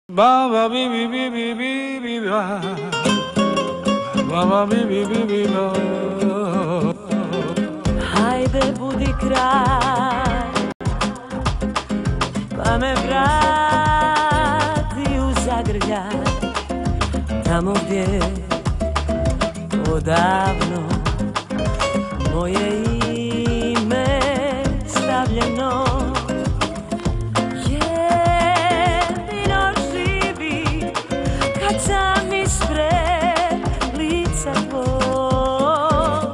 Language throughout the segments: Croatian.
Ba ba bi bi bi bi bi bi ba. Ba ba bi bi bi bi ba. Hajde budi kraj, pa me vrati u zagrljaj, tamo gdje odavno moje ime stavljeno. Jedino živi kad sam ispred lica tvoj.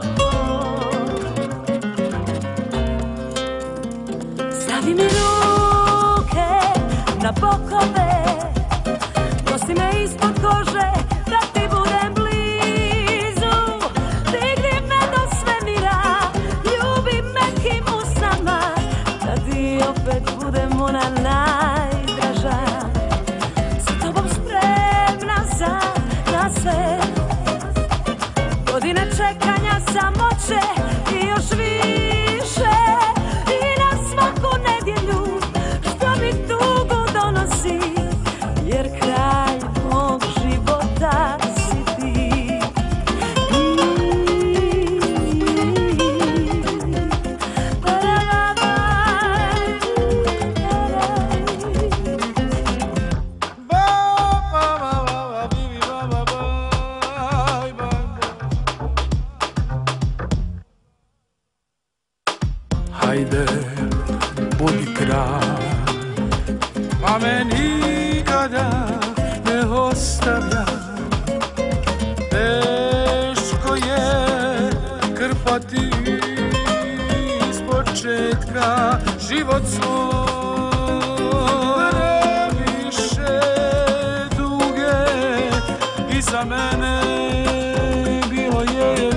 Stavi mi ruke na bokove, nosi me ispod kože da ti budem blizu. Digni me do svemira, ljubi me kim usnama, da ti opet budem ona najdraža. Sa tobom spremna sam na sve, godine čekanja, samoće i još više. I na svaku nedjelju što mi tugu donosi, jer kraj mog života si ti. Hajde, budi kraj, pa me nikada ne ostavlja. Teško je krpati iz početka život svoj. Previše duge iza mene bilo je.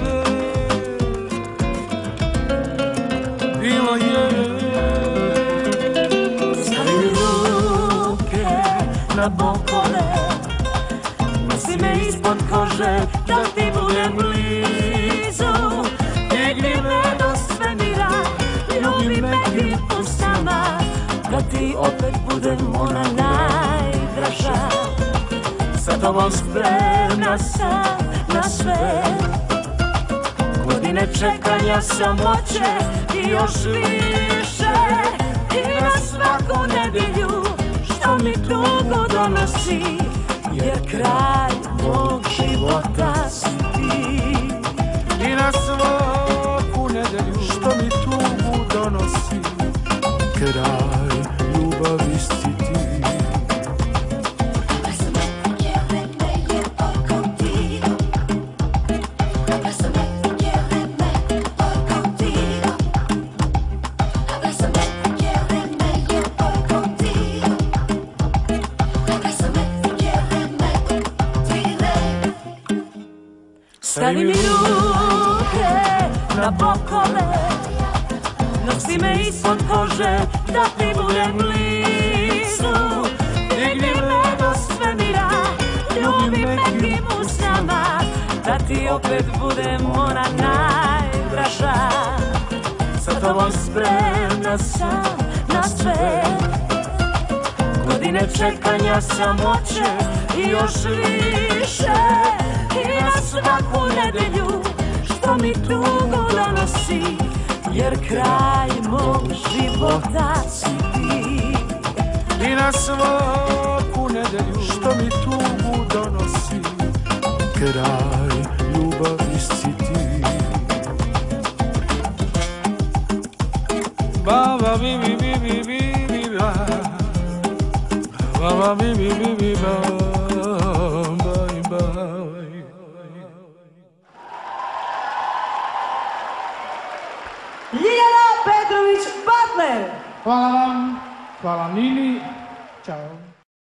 Stavi ruke na bokove, nosi me ispod kože da ti budem blizu. Digni me do svemira, ljubi me kim usnama, da ti opet budem ona najdraža. Sa tobom spremna sam na sve, godine čekanja, samoće i još više. I na svaku nedjelju što mi tugu donosi, jer kraj mog života si ti. I na svaku nedjelju što mi tugu donosi, kraj ljubavi si ti. Stavi mi ruke na bokove, nosi me ispod kože da ti budem blizu. Digni me do svemira, ljubi me kim usnama, da ti opet budem ona najdraža. Sa tobom spremna sam na sve, godine čekanja, samoće i još više. I na svaku nedjelju što mi tugu donosi, jer kraj mog života si ti. I na svaku nedjelju što mi tugu donosi, kraj ljubavi si ti. Ba ba bi bi bi bi bi bi ba. Ba ba bi bi bi bi ba. Ljiljana Petrović Butler. Hvala vam, hvala Nini, čao.